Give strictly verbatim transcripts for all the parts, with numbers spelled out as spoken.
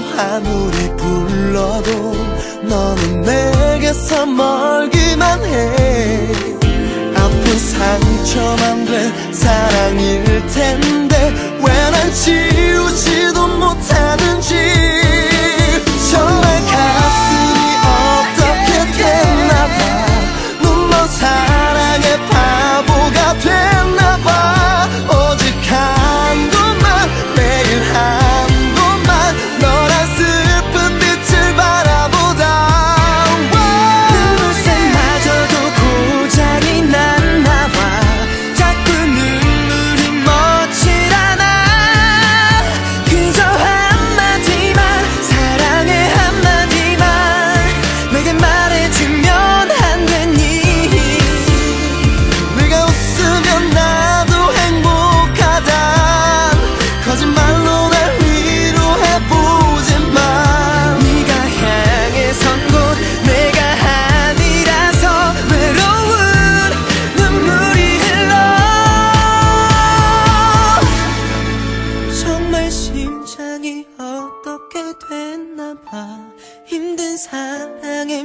아무리 불러도 너는 내게서 멀기만 해. 아픈 상처만 된 사랑일 텐데 왜 난 지우지도 못하는지. 정말 가슴이 어떻게 됐나봐. 눈먼 사랑의 바보가 됐나봐. 오직 한 곳만, 매일 한 곳만 너란 슬픈 빛을 바라보다 눈물샘마저도 고장이 났나봐. 자꾸 눈물이 멎질 않아. 그저 한마디만, 사랑해 한마디만 내게 말해주면 안 되니. 네가 웃으면 나도 행복하단 거짓말로 날 위로해보지만 네가 향해 선 곳 내가 아니라서 외로운 눈물이 흘러. 정말 심장이 어떻게 됐나봐. 힘든 사랑에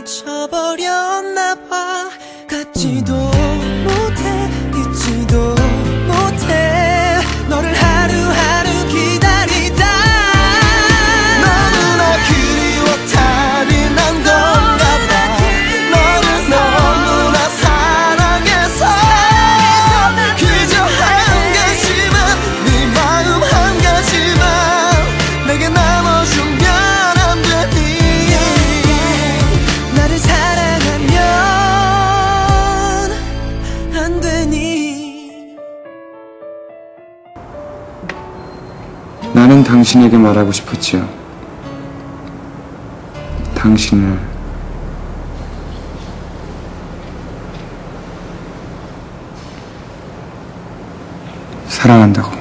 미쳐버렸나봐. 갖지도 못해, 잊지도 못해 너를 하루하루 기다리다. 너무나 그리워 탈이 난 건가봐. 너를 너무나 사랑해서 그저 한 가지만, 네 마음 한 가지만 내게 나눠주면 안 되니. 나를 사랑하면 안 되니. 나는 당신에게 말하고 싶었지요. 당신을 사랑한다고.